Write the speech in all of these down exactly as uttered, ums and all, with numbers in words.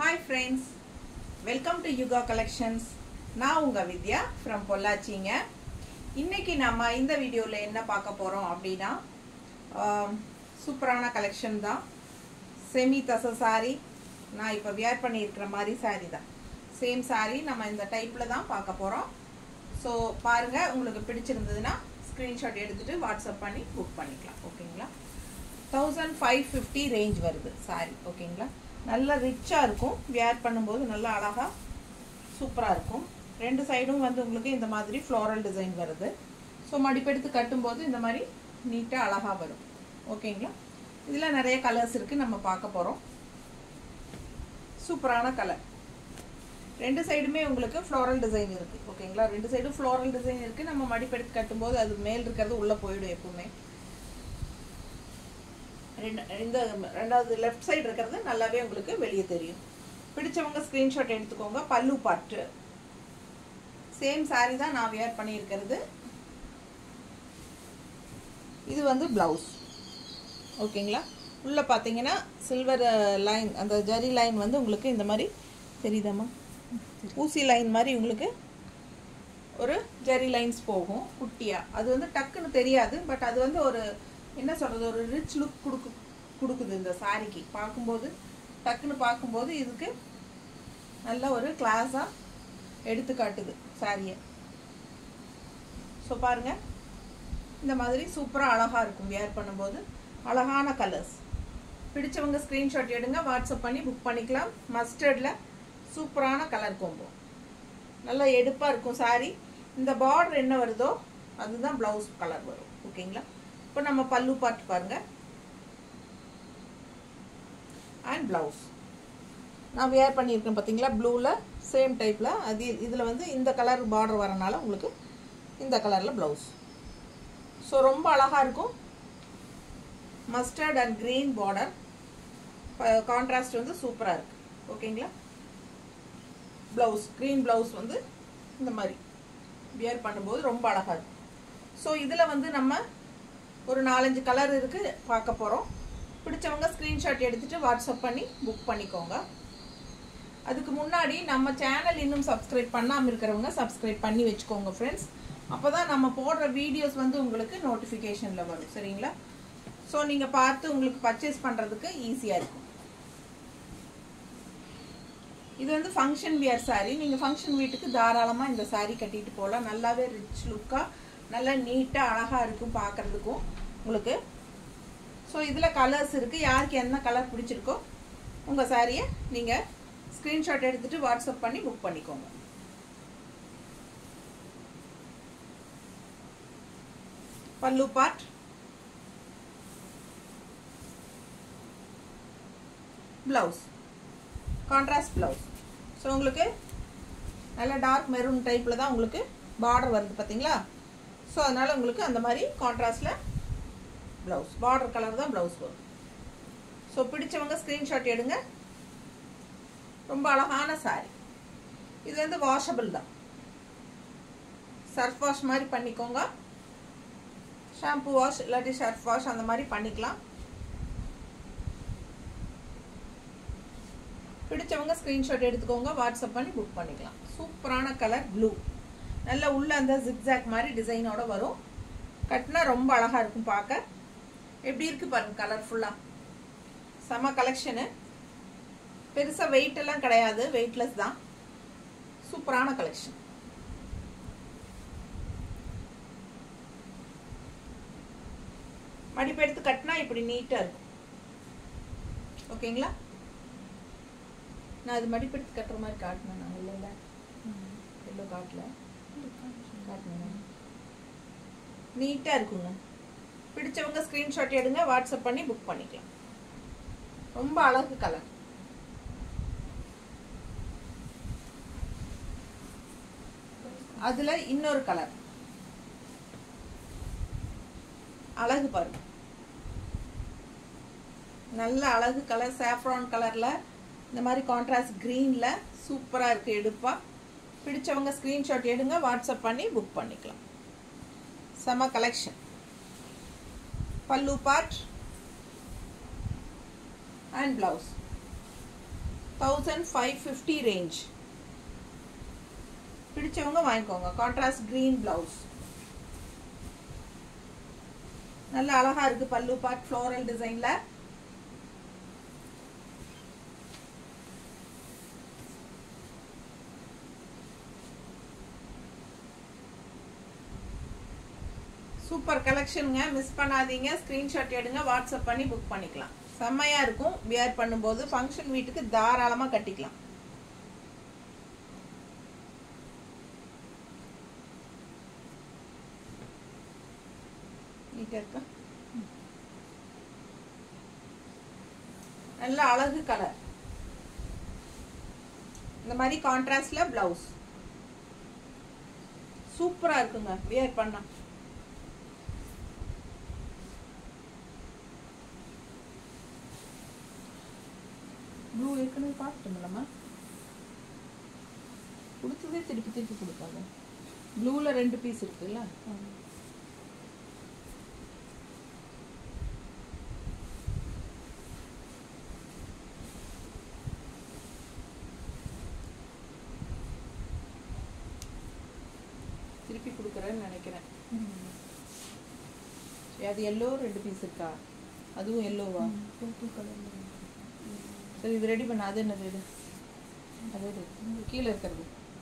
Hi friends, welcome to YUGA collections. நான் உங்க வித்யா from பொள்ளாச்சிங்க. இன்னைக்கு நாம இந்த வீடியோல என்ன பார்க்க போறோம் அப்படினா சூப்பரான கலெக்ஷன் தான். செமி தச saree. நான் இப்ப வியர் பண்ணி இருக்கிற மாதிரி saree தான். சேம் saree நம்ம இந்த டைப்ல தான் பார்க்க போறோம். சோ பாருங்க, உங்களுக்கு பிடிச்சிருந்ததுனா ஸ்கிரீன்ஷாட் எடுத்துட்டு வாட்ஸ்அப் பண்ணி புக் பண்ணிக்கலாம். ஓகேங்களா? fifteen fifty ரேஞ்ச் வருது saree. ஓகேங்களா? நல்ல ரிச்சா இருக்கும். வியர் பண்ணும்போது நல்ல அழகா சூப்பரா இருக்கும். ரெண்டு சைடும் வந்து உங்களுக்கு இந்த மாதிரி ஃப்ளோரல் டிசைன் வருது. சோ மடிப்பெடுத்து கட்டும்போது இந்த மாதிரி நீட்டா அழகா வரும். ஓகேங்களா? இதுல நிறைய கலர்ஸ் இருக்கு, நம்ம பார்க்க போறோம். சூப்பரான கலர். ரெண்டு சைடுமே உங்களுக்கு ஃப்ளோரல் டிசைன் இருக்கு. ஓகேங்களா? ரெண்டு சைடும் ஃப்ளோரல் டிசைன் இருக்கு. நம்ம மடிப்பெடுத்து கட்டும்போது அது மேல் இருக்கிறது உள்ள போய்டும் எப்பவுமே. இந்த ரெண்டாவது லெஃப்ட் சைடு இருக்கிறது நல்லாவே உங்களுக்கு வெளியே தெரியும். பிடிச்சவங்க ஸ்கிரீன்ஷாட் எடுத்துக்கோங்க. பல்லு பாட்டு சேம் saree தான் நான் வியர் பண்ணி இருக்கிறது. இது வந்து பிளவுஸ். ஓகேங்களா? உள்ள பாத்தீங்கன்னா சில்வர் லைன், அந்த ஜரி லைன் வந்து உங்களுக்கு இந்த மாதிரி தெரியுதாமா? ஊசி லைன் மாதிரி உங்களுக்கு ஒரு ஜரி லைன்ஸ் போகும் குட்டியா. அது வந்து டக்குன்னு தெரியாது, பட் அது வந்து ஒரு என்ன சொல்றது, ஒரு ரிச் லுக் கொடுக்கு கொடுக்குது இந்த சாரிக்கு. பார்க்கும்போது டக்குன்னு பார்க்கும்போது இதுக்கு நல்ல ஒரு கிளாஸா எடுத்து காட்டுது சாரியை. ஸோ பாருங்க, இந்த மாதிரி சூப்பராக அழகா இருக்கும் வியர் பண்ணும்போது. அழகான கலர்ஸ். பிடிச்சவங்க ஸ்கிரீன்ஷாட் எடுங்க, வாட்ஸ்அப் பண்ணி புக் பண்ணிக்கலாம். மஸ்டர்ட்ல சூப்பரான கலர் கோம்போ, நல்லா எடுப்பா இருக்கும் சாரி. இந்த பார்டர் என்ன வருதோ அதுதான் பிளவுஸ் கலர் வரும். ஓகேங்களா? இப்போ நம்ம பல்லு பார்ட் பாருங்க. அண்ட் பிளவுஸ் நான் வியர் பண்ணியிருக்கேன் பார்த்தீங்களா, ப்ளூவில் சேம் டைப்பில். அது இதில் வந்து இந்த கலர் பார்டர் வரனால உங்களுக்கு இந்த கலரில் ப்ளவுஸ். ஸோ ரொம்ப அழகாக இருக்கும். Mustard and green border contrast வந்து சூப்பராக இருக்குது. ஓகேங்களா? ப்ளவுஸ் க்ரீன் ப்ளவுஸ் வந்து இந்த மாதிரி வியர் பண்ணும்போது ரொம்ப அழகாக இருக்கும். ஸோ இதில் வந்து நம்ம ஒரு நாலஞ்சு கலர் இருக்கு பார்க்க போறோம். பிடிச்சவங்க ஸ்கிரீன்ஷாட் எடுத்துட்டு வாட்ஸ்அப் பண்ணி புக் பண்ணிக்கோங்க. அதுக்கு முன்னாடி நம்ம சேனல் இன்னும் சப்ஸ்கிரைப் பண்ணாம இருக்கிறவங்க சப்ஸ்கிரைப் பண்ணி வச்சுக்கோங்க ஃப்ரெண்ட்ஸ். அப்பதான் நம்ம போடுற வீடியோஸ் வந்து உங்களுக்கு நோட்டிஃபிகேஷன்ல வரும். சரிங்களா? ஸோ நீங்க பார்த்து உங்களுக்கு பர்ச்சேஸ் பண்றதுக்கு ஈஸியா இருக்கும். இது வந்து ஃபங்க்ஷன் வியர் சாரி. நீங்க ஃபங்க்ஷன் வீட்டுக்கு தாராளமா இந்த சாரி கட்டிட்டு போகலாம். நல்லாவே ரிச் லுக்கா, நல்லா நீட்டா அழகா இருக்கும் பார்க்கறதுக்கும் உங்களுக்கு. ஸோ இதில் கலர்ஸ் இருக்கு. யாருக்கு என்ன கலர் பிடிச்சிருக்கோ உங்க சாரியை நீங்க ஸ்கிரீன்ஷாட் எடுத்துட்டு வாட்ஸ்அப் பண்ணி புக் பண்ணிக்கோங்க. Pallu part, blouse contrast blouse. So உங்களுக்கு நல்ல டார்க் மெரூன் டைப்ல தான் உங்களுக்கு பார்டர் வருது பார்த்தீங்களா? ஸோ அதனால உங்களுக்கு அந்த மாதிரி கான்ட்ராஸ்ட்ல பிளவுஸ், பார்டர் கலர் தான் பிளவுஸ் வரும். ஸோ பிடிச்சவங்க ஸ்கிரீன்ஷாட் எடுங்க. ரொம்ப அழகான சாரி. இது வந்து வாஷபிள் தான். சர்ஃப் வாஷ் மாதிரி பண்ணிக்கோங்க. ஷாம்பு வாஷ் இல்லாட்டி சர்ஃப் வாஷ் அந்த மாதிரி பண்ணிக்கலாம். பிடிச்சவங்க ஸ்கிரீன்ஷாட் எடுத்துக்கோங்க, வாட்ஸ்அப் பண்ணி புக் பண்ணிக்கலாம். சூப்பரான கலர் ப்ளூ. நல்ல உள்ள அந்த ஜிக்ஸாக் மாதிரி டிசைனோட வரும். கட்டினா ரொம்ப அழகா இருக்கும் பார்க்க. எப்படி இருக்கு பாருங்க கலர்ஃபுல்லா. செம கலெக்ஷனு. பெருசா வெயிட் எல்லாம் கிடையாது, வெயிட்லெஸ் தான். சூப்பரான கலெக்ஷன். மடிப்பு எடுத்து கட்டினா இப்படி நீட்டா இருக்கும். ஓகேங்களா? நான் அது மடிப்பு எடுத்து கட்டுற மாதிரி காட்டினேன். நான் இல்லை இல்லை எல்லோ காட்டல, நீட்டா இருக்குங்க. பிடிச்சவங்க ஸ்கிரீன்ஷாட் எடுங்க, வாட்ஸ்அப் பண்ணி புக் பண்ணிக்கலாம். ரொம்ப அழகு கலர். அதுல இன்னொரு கலர் அழகு பாருங்க. நல்ல அழகு கலர், சாஃப்ரான் கலர்ல இந்த மாதிரி கான்ட்ராஸ்ட் கிரீன்ல சூப்பரா இருக்கு எடுப்பா. பிடிச்சவங்க ஸ்கிரீன்ஷாட் எடுங்க, வாட்ஸ்அப் பண்ணி புக் பண்ணிக்கலாம். செம collection. Pallu part and blouse. Thousand five fifty range. பிடிச்சவங்க வாங்கிக்கோங்க. Contrast green blouse. நல்ல அழகா இருக்கு. பல்லு பார்ட் ஃப்ளோரல் டிசைன்ல. சூப்பர் கலெக்ஷனுங்க. மிஸ் பண்ணாதீங்க. ஸ்கிரீன்ஷாட் எடுங்க. வாட்ஸ்அப் பண்ணி புக் பண்ணிக்கலாம். செம்மையா இருக்கும். வியர் பண்ணும்போது ஃபங்க்ஷன் வீட்டுக்கு தாராளமா கட்டிக்கலாம். நல்ல அழகு கலர். இந்த மாதிரி கான்ட்ராஸ்ட்ல பிளவுஸ் சூப்பரா இருக்குங்க வியர் பண்ணா. ப்ளூ ஏற்கனவே பார்த்துட்டோம்லம்மா. கொடுத்ததே திருப்பி திருப்பி கொடுப்பாங்க. ப்ளூல ரெண்டு பீஸ் இருக்குல்ல. திருப்பி கொடுக்குறேன்னு நினைக்கிறேன். அது எல்லோ ரெண்டு பீஸ் இருக்கா? அதுவும் எல்லோவா? சரி, இது ரெடி பண்ண. அது என்னது? இது அது கீழே இருக்கிறது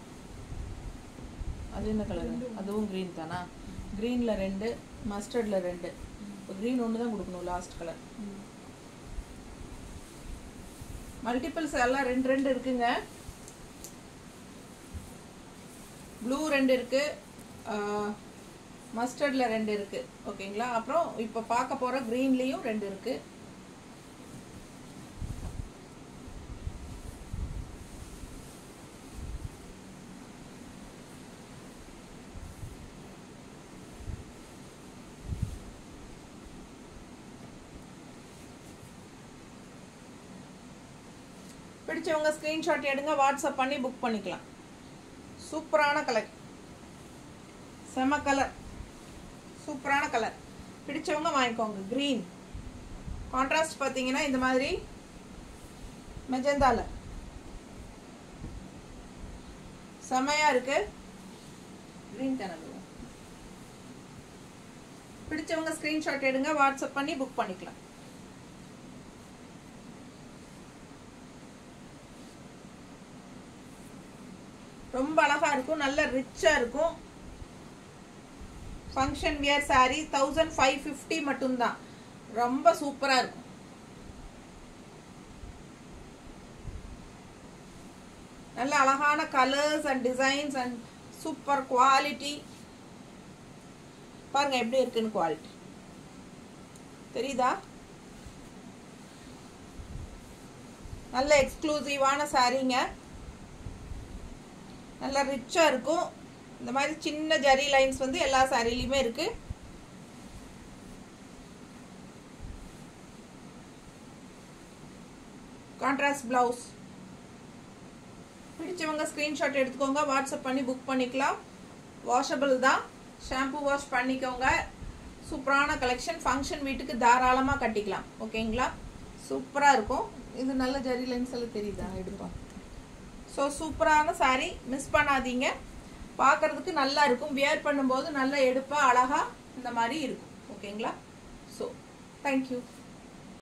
அது என்ன கலர்? அதுவும் க்ரீன் தானா? க்ரீனில் ரெண்டு, மஸ்டர்டில் ரெண்டு. இப்போ க்ரீன் ஒன்று தான் கொடுக்கணும் லாஸ்ட் கலர். மல்டிபிள்ஸ் எல்லாம் ரெண்டு ரெண்டு இருக்குங்க. ப்ளூ ரெண்டு இருக்கு, மஸ்டர்டில் ரெண்டு இருக்கு. ஓகேங்களா? அப்புறம் இப்போ பார்க்க போகிற க்ரீன்லேயும் ரெண்டு இருக்கு. பிடிச்சவங்க ஸ்கிரீன்ஷாட் எடுங்க. வாட்ஸ்அப் பண்ணி புக் பண்ணிக்கலாம். சூப்பரான கலர். செம கலர். சூப்பரான கலர். பிடிச்சவங்க வாங்கிக்கோங்க. கிரீன் கான்ட்ராஸ்ட் பார்த்தீங்கன்னா இந்த மாதிரி மெஜந்தால செமையா இருக்கு. கிரீன் தானே? பிடிச்சவங்க ஸ்கிரீன்ஷாட் எடுங்க. வாட்ஸ்அப் பண்ணி புக் பண்ணிக்கலாம். ரொம்ப அழகா இருக்கும். நல்ல ரிச்சா இருக்கும். Function wear saree thousand five fifty மட்டும்தான். ரொம்ப சூப்பரா இருக்கும். நல்ல அழகான colours and designs and super quality. பாருங்க எப்படி இருக்குன்னு குவாலிட்டி தெரியுதா? நல்ல எக்ஸ்க்ளூசிவான சாரீங்க. நல்லா ரிச்சா இருக்கும். இந்த மாதிரி சின்ன ஜரி லைன்ஸ் வந்து எல்லா சாரிலையுமே இருக்கு. Contrast blouse. பிடிச்சவங்க ஸ்கிரீன்ஷாட் எடுத்துக்கோங்க. வாட்ஸ்அப் பண்ணி புக் பண்ணிக்கலாம். வாஷபிள் தான். ஷாம்பு வாஷ் பண்ணிக்கோங்க. சூப்பரான கலெக்ஷன். ஃபங்க்ஷன் வீட்டுக்கு தாராளமாக கட்டிக்கலாம். ஓகேங்களா? சூப்பராக இருக்கும். இது நல்ல ஜரி லைன்ஸ் எல்லாம் தெரியுதா? எடுப்பா. ஸோ சூப்பரான சாரீ. மிஸ் பண்ணாதீங்க. பார்க்கறதுக்கு நல்லா இருக்கும். வியர் பண்ணும்போது நல்லா எடுப்பா அழகா இந்த மாதிரி இருக்கும். ஓகேங்களா? So thank you.